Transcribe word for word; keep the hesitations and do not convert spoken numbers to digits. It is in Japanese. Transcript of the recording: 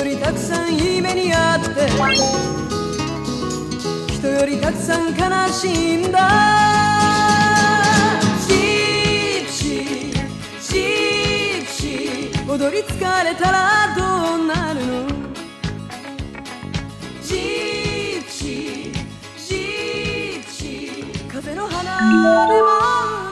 よりたくさんいい目にあって人よりたくさん悲しいんだ。ジプシージプシー踊り疲れたらどうなるの。ジプシージプシー風の花でも